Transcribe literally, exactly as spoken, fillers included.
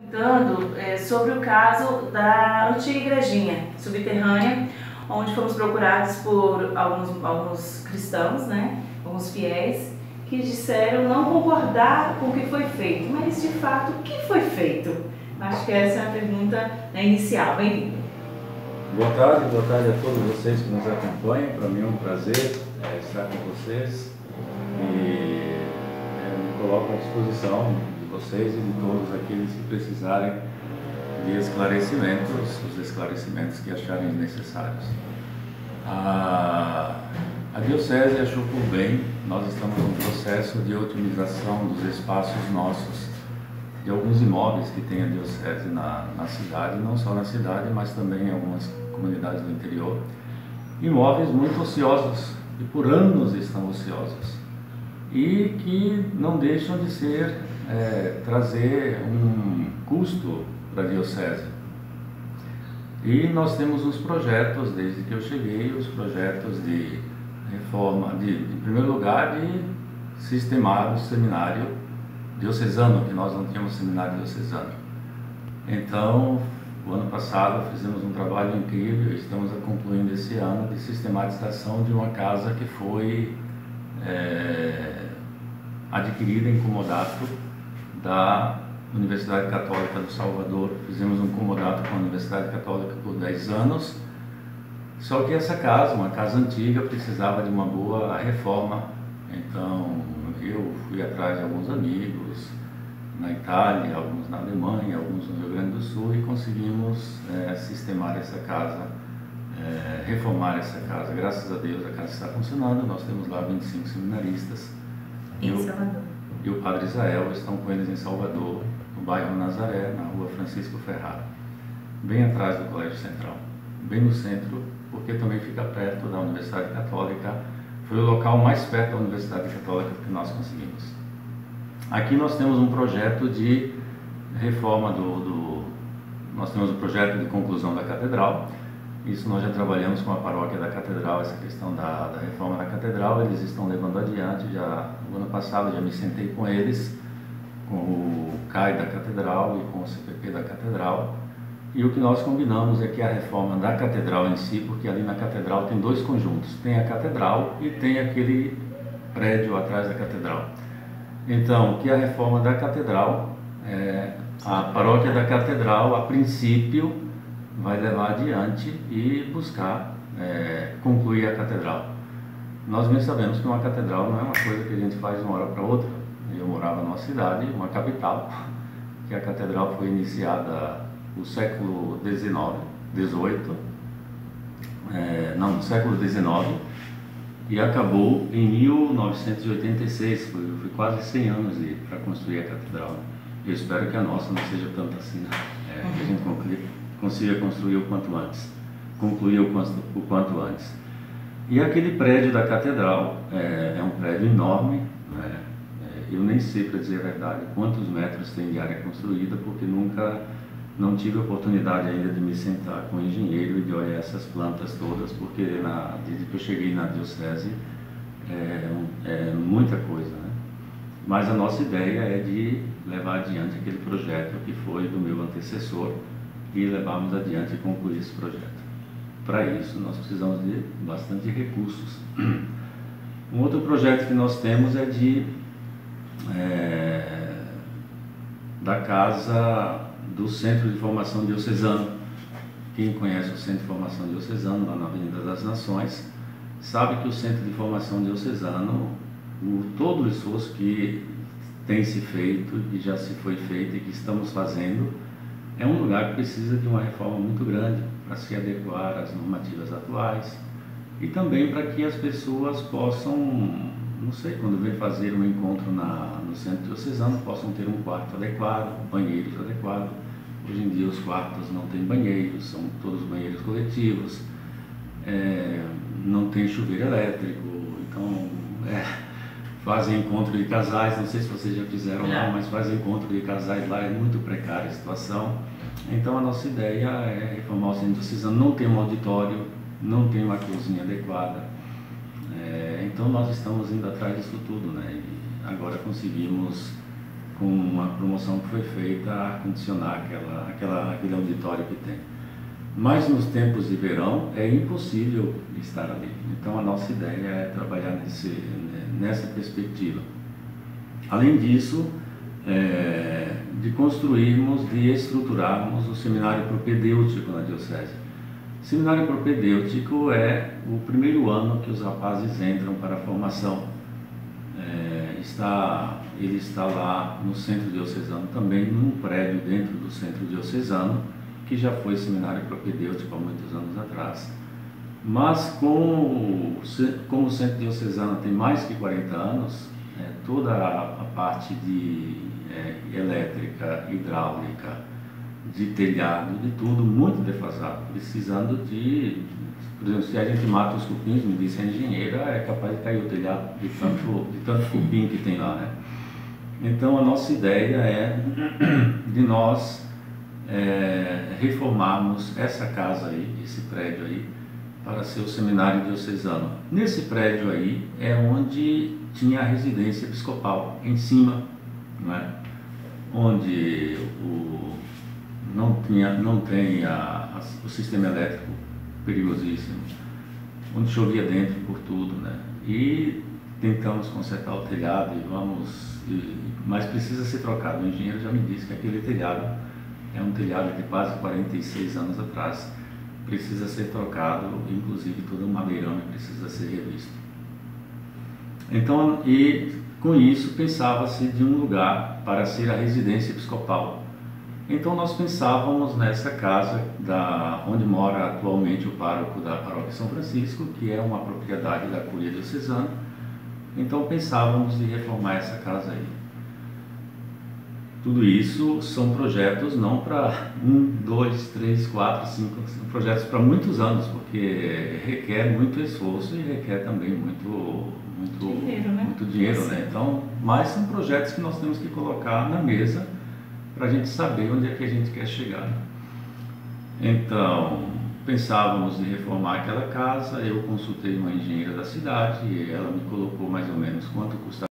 Dando é, sobre o caso da antiga igrejinha subterrânea, onde fomos procurados por alguns, alguns cristãos, né, alguns fiéis, que disseram não concordar com o que foi feito. Mas, de fato, o que foi feito? Acho que essa é a pergunta, né, inicial. Bem-vindo. Boa tarde, boa tarde a todos vocês que nos acompanham. Para mim é um prazer é, estar com vocês e é, me coloco à disposição de vocês e de todos aqueles que precisarem de esclarecimentos, os esclarecimentos que acharem necessários. A, a Diocese achou por bem, nós estamos em um processo de otimização dos espaços nossos, de alguns imóveis que tem a Diocese na, na cidade, não só na cidade, mas também em algumas comunidades do interior. Imóveis muito ociosos, e por anos estão ociosos, e que não deixam de ser, é, trazer um custo para a Diocese. E nós temos uns projetos, desde que eu cheguei, os projetos de reforma, de, em primeiro lugar, de sistemar o seminário diocesano, que nós não tínhamos seminário diocesano. Então, o ano passado fizemos um trabalho incrível, estamos concluindo esse ano, de sistematização de uma casa que foi é, adquirida em comodato da Universidade Católica do Salvador. Fizemos um comodato com a Universidade Católica por dez anos, só que essa casa, uma casa antiga, precisava de uma boa reforma. Então eu fui atrás de alguns amigos na Itália, alguns na Alemanha, alguns no Rio Grande do Sul, e conseguimos é, sistemar essa casa, é, reformar essa casa. Graças a Deus a casa está funcionando, nós temos lá vinte e cinco seminaristas. Em Salvador. E o Padre Israel estão com eles em Salvador, no bairro Nazaré, na rua Francisco Ferrara, bem atrás do Colégio Central, bem no centro, porque também fica perto da Universidade Católica. Foi o local mais perto da Universidade Católica que nós conseguimos. Aqui nós temos um projeto de reforma do, do... Nós temos um projeto de conclusão da Catedral. Isso nós já trabalhamos com a paróquia da Catedral, essa questão da, da reforma da Catedral. Eles estão levando adiante. Já no ano passado já me sentei com eles, com o C A I da Catedral e com o C P P da Catedral. E o que nós combinamos é que a reforma da Catedral em si, porque ali na Catedral tem dois conjuntos, tem a Catedral e tem aquele prédio atrás da Catedral. Então, que a reforma da Catedral, é, a paróquia da Catedral, a princípio, vai levar adiante e buscar é, concluir a Catedral. Nós bem sabemos que uma Catedral não é uma coisa que a gente faz de uma hora para outra. Eu morava numa cidade, uma capital, que a Catedral foi iniciada no século dezenove, dezoito, é, não, no século dezenove, e acabou em mil novecentos e oitenta e seis, foi, foi quase cem anos para construir a Catedral. Eu espero que a nossa não seja tanto assim, né? É, que a gente conclui, consiga construir o quanto antes, concluir o quanto, o quanto antes. E aquele prédio da Catedral é, é um prédio enorme, né? É, eu nem sei, para dizer a verdade, quantos metros tem de área construída, porque nunca... Não tive a oportunidade ainda de me sentar com o engenheiro e de olhar essas plantas todas, porque na, desde que eu cheguei na Diocese é, é muita coisa, né? Mas a nossa ideia é de levar adiante aquele projeto que foi do meu antecessor e levarmos adiante e concluir esse projeto. Para isso nós precisamos de bastante recursos. Um outro projeto que nós temos é de é, da casa do Centro de Formação Diocesano. Quem conhece o Centro de Formação Diocesano, lá na Avenida das Nações, sabe que o Centro de Formação Diocesano, o, todo o esforço que tem se feito e já se foi feito e que estamos fazendo, é um lugar que precisa de uma reforma muito grande para se adequar às normativas atuais e também para que as pessoas possam, não sei, quando vem fazer um encontro na, no Centro Diocesano, possam ter um quarto adequado, banheiros adequados. Hoje em dia os quartos não têm banheiros, são todos banheiros coletivos, é, não tem chuveiro elétrico, então é, fazem encontro de casais, não sei se vocês já fizeram lá, mas fazem encontro de casais lá, é muito precária a situação. Então a nossa ideia é reformar o Centro Diocesano, não tem um auditório, não tem uma cozinha adequada, é, então nós estamos indo atrás disso tudo, né? E agora conseguimos com uma promoção que foi feita a acondicionar aquela, aquela, aquele auditório que tem. Mas nos tempos de verão é impossível estar ali. Então a nossa ideia é trabalhar nesse, nessa perspectiva. Além disso, é, de construirmos, de estruturarmos o seminário propedêutico na Diocese. O seminário propedêutico é o primeiro ano que os rapazes entram para a formação. É, está, ele está lá no Centro Diocesano, também num prédio dentro do Centro Diocesano, que já foi seminário propedêutico há muitos anos atrás. Mas como, como o Centro Diocesano tem mais que quarenta anos, é, toda a, a parte de é, elétrica, hidráulica, de telhado, de tudo, muito defasado, precisando de, por exemplo, se a gente mata os cupins, me disse a engenheira, é capaz de cair o telhado de tanto, de tanto cupim que tem lá, né? Então a nossa ideia é de nós é, reformarmos essa casa aí, esse prédio aí, para ser o seminário diocesano. Nesse prédio aí é onde tinha a residência episcopal, em cima, não é? Onde o, não, tinha, não tem a, a, o sistema elétrico perigosíssimo, onde chovia dentro por tudo, né? E tentamos consertar o telhado e vamos, e, mas precisa ser trocado. O engenheiro já me disse que aquele telhado é um telhado de quase quarenta e seis anos atrás, precisa ser trocado, inclusive todo o madeirão precisa ser revisto. Então, e com isso pensava-se de um lugar para ser a residência episcopal. Então nós pensávamos nessa casa da, onde mora atualmente o pároco da Paróquia São Francisco, que é uma propriedade da Curia Diocesana. Então pensávamos de reformar essa casa aí. Tudo isso são projetos não para um, dois, três, quatro, cinco, são projetos para muitos anos, porque requer muito esforço e requer também muito, muito dinheiro, né? Muito dinheiro, né? Então, mas são projetos que nós temos que colocar na mesa para a gente saber onde é que a gente quer chegar. Então, pensávamos em reformar aquela casa, eu consultei uma engenheira da cidade e ela me colocou mais ou menos quanto custaria